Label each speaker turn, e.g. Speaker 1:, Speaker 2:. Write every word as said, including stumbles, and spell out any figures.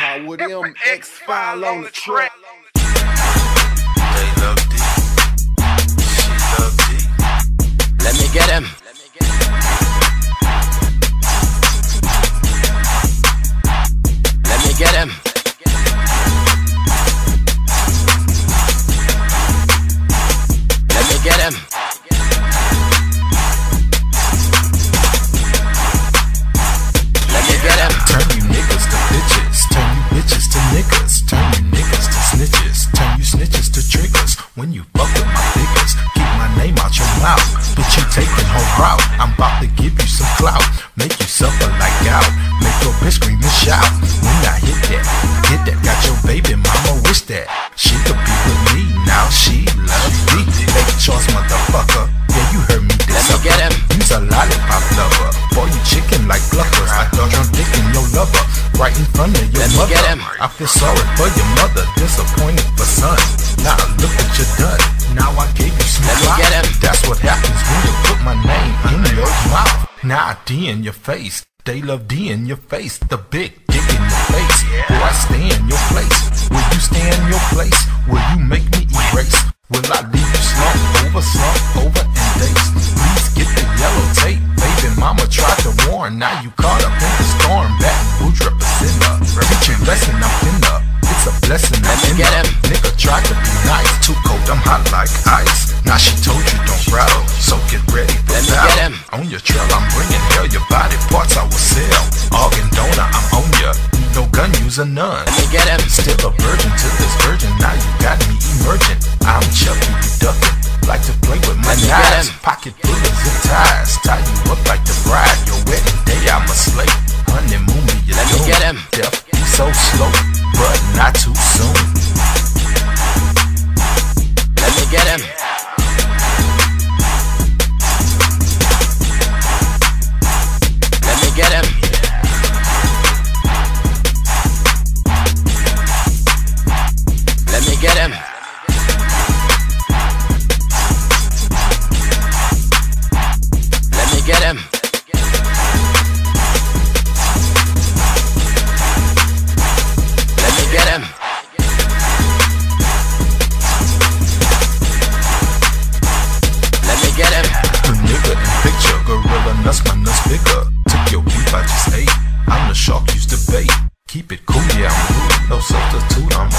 Speaker 1: With them X-File on the track.
Speaker 2: They love D. She love D.
Speaker 3: Let me get him. Let me get him. Let me get him. Let me get him.
Speaker 4: Turn you niggas to bitches, turn you bitches to niggas, turn you niggas to snitches, turn you snitches to triggers. When you fuck with my figures, keep my name out your mouth, but you taking her route. I'm about to give you some clout, make you suffer like gout, make your bitch scream and shout. When I hit that, hit that, got your baby mama wish that she could be with me. Now she loves me. Make a choice, motherfucker. Yeah, you heard me.
Speaker 3: Let me get him.
Speaker 4: You's a lollipop lover, boy you chicken like gluckers. I thought I'm dicking your lover right in front of your
Speaker 3: Let me
Speaker 4: mother.
Speaker 3: get him.
Speaker 4: I feel sorry for your mother, disappointed for son. Now look what you done. Now I gave you some
Speaker 3: Let me
Speaker 4: clout.
Speaker 3: get him.
Speaker 4: That's what happens when you put my name in your mouth. Now I D in your face. They love D in your face. The big dick in your face. Will I stay in your place? Will you stay in your place? Will you make me erase? Will I leave you slump over, slump over in days? Please get the yellow tape. Baby mama tried to warn. Now you caught up in the storm. Baton Rouge representer. Teach you lesson, I'm finna. It's a blessing, I'm
Speaker 3: Let me
Speaker 4: in
Speaker 3: get
Speaker 4: her.
Speaker 3: him.
Speaker 4: Nigga tried to be nice. Too cold, I'm hot like ice. Now she told you don't rattle. So get ready for
Speaker 3: Let me
Speaker 4: battle.
Speaker 3: get him.
Speaker 4: On your trail, I'm bringing hell. Your body parts I will sell. Organ donor, I'm on ya. No gun user, none.
Speaker 3: Let me get him.
Speaker 4: Still a virgin to this virgin. Now you got me emerging. I'm Chucky, you ducking. Like to play with my
Speaker 3: Let me get
Speaker 4: knives.
Speaker 3: him.
Speaker 4: Pocket full of zip ties. Tie you up like the bride. Your wedding day, I'm a slave. Honeymoon me, you
Speaker 3: Let me get him.
Speaker 4: Death be so slow, but not too soon.
Speaker 3: Let me get him. Let me get him. Let me get him. Let me get him. Let me get him. Let me get him.
Speaker 4: The nigga in picture, gorilla nuts, my nuts bigger. Took your beef, I just ate. I'm the shark, used to bait. Keep it cool, yeah, I'm rude. No substitute, I'm